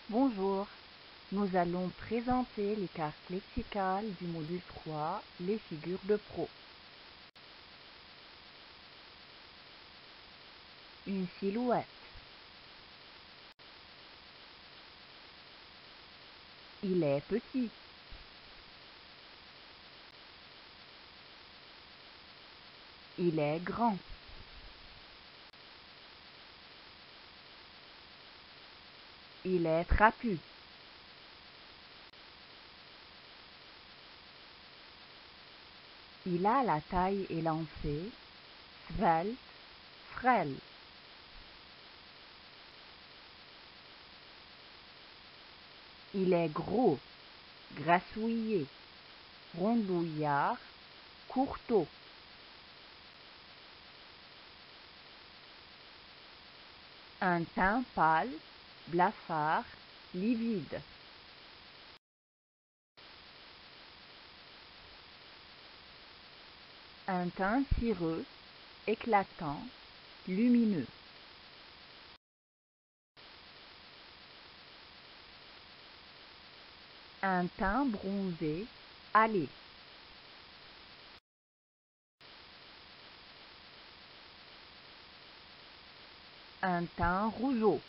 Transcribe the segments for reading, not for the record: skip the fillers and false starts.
Bonjour, nous allons présenter les cartes lexicales du module 3, les figures de pro. Une silhouette. Il est petit. Il est grand. Il est trapu. Il a la taille élancée, svelte, frêle. Il est gros, grassouillé, rondouillard, courteau. Un teint pâle, blafard, livide. Un teint cireux, éclatant, lumineux. Un teint bronzé, hâlé. Un teint rougeaud.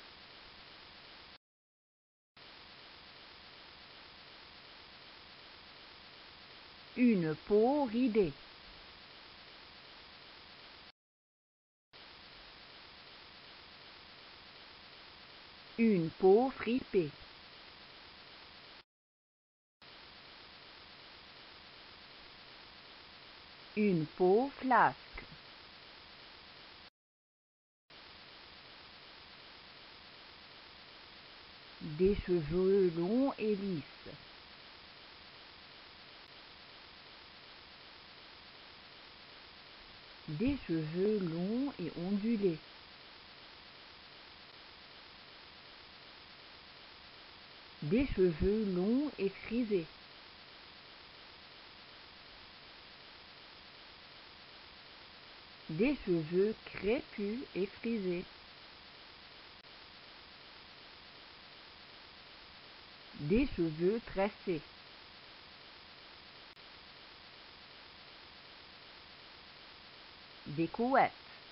Une peau ridée. Une peau fripée. Une peau flasque. Des cheveux longs et lisses. Des cheveux longs et ondulés. Des cheveux longs et frisés. Des cheveux crépus et frisés. Des cheveux tressés. Des couettes.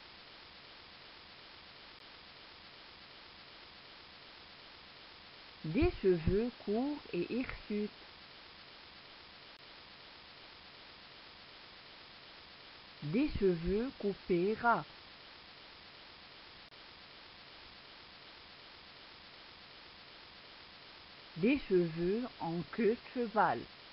Des cheveux courts et hirsutes. Des cheveux coupés ras. Des cheveux en queue de cheval.